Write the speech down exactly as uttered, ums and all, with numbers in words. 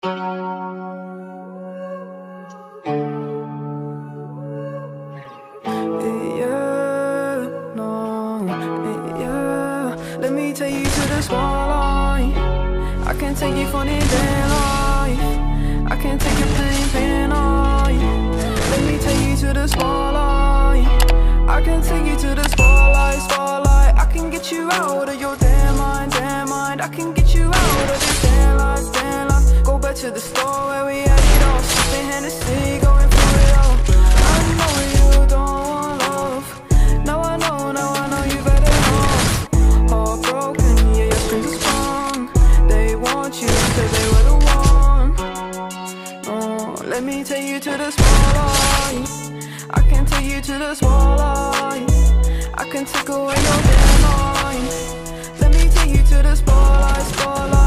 Let me take you to the spotlight. I can take you funny day life. I can take your pain, pain life. Let me take you to the spotlight. I can take you to the spotlight, spotlight. I can get you out of your damn mind, damn mind. I can get you out of this damn life, damn life. Go back to the store where we had it all. Sipping Hennessy, going through it all. I know you don't want love. Now I know, now I know you better off. Heartbroken, yeah, your strings are strong. They want you, say they were the one. Oh, let me take you to the spotlight. I can take you to the spotlight. I can take away your damn mind. Let me take you to the spotlight, spotlight.